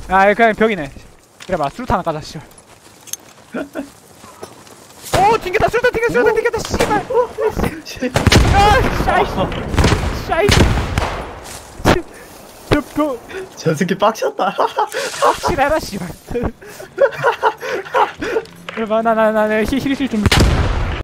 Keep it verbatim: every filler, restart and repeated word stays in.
아 그냥 벽이네. 그래봐 수류탄 하나 까자 씨발. 오 튕겼다 수류탄 튕겼다 수류탄 튕겼다 씨발. 아 샤이 샤이. 벽벽 저 새끼 빡쳤다. 확실하다 씨발. 그래봐 나나나 힐힐 좀.